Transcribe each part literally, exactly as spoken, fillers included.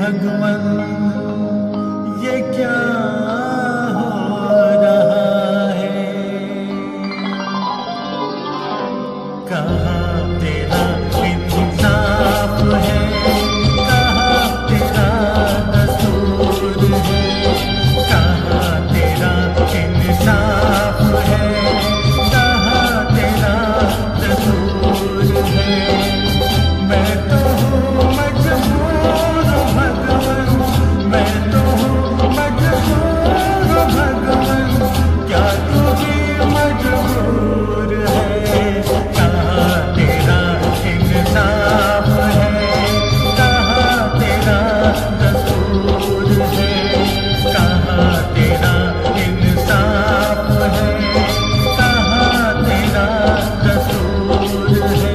भगवन ये क्या हो रहा है। कहाँ तेरा इंसाफ है, कहाँ तेरा कसूर है, कहाँ तेरा इंसाफ है, कहाँ तेरा कसूर है। मैं तो हूँ मजबूर भगवन, मैं तो हूँ मजबूर भगवन, क्या तू भी मजबूर है। कहाँ तेरा इंसाफ है, कहाँ तेरा कसूर है, कहाँ तेरा इंसाफ है, कहाँ तेरा कसूर है।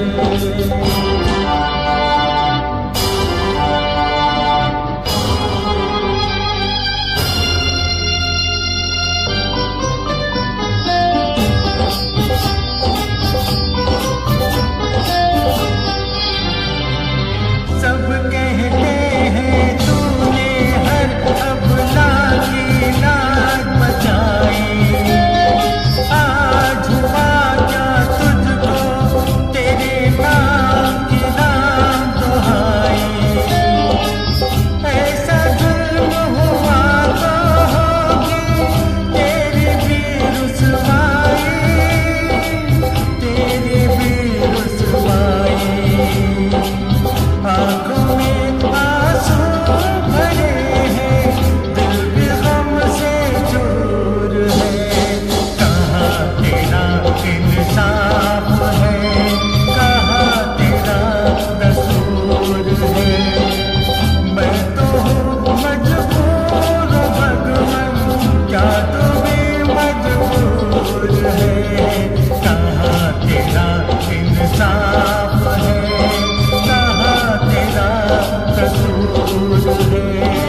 सब कहते हैं तूने हर अबला की नाक बचाई, आज हुआ क्या तुझको तेरे नाम की नाम दुहाई। ऐसा जुल्म हुआ तो होगी तेरी भी रुसवाई, तेरी भी रुसवाई। आँखों में आंसू भरे हैं, दिल भी गम से चूर है। कहाँ तेरा इंसाफ है, कहाँ तेरा कसूर है। मैं तो हूँ मजबूर भगवन, क्या तू भी मजबूर है। कहाँ तेरा इंसाफ है, कहाँ तेरा कसूर है।